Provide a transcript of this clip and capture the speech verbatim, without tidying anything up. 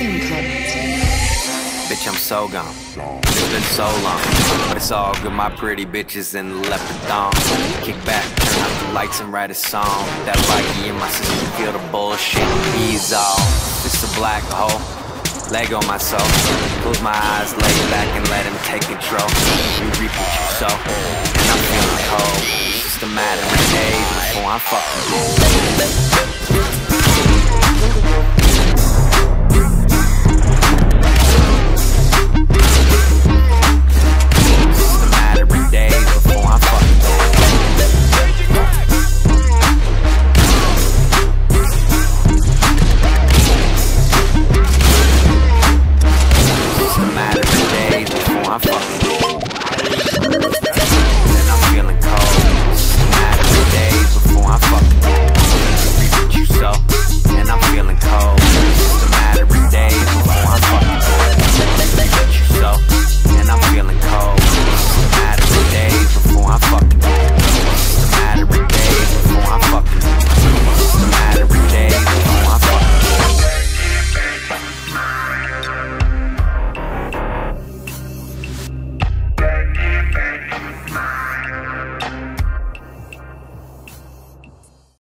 Listening Club. Bitch, I'm so gone. It's been so long, but it's all good. My pretty bitches in the leopard thong. Kick back, turn out the lights and write a song. That Vikey in my system, feel the bullshit. Ease off. It's a black hole. Leg on my soul. Close my eyes, lay back and let him take control. You reap what you sow, and I'm feeling cold. It's just a matter of age before I'm fucking you.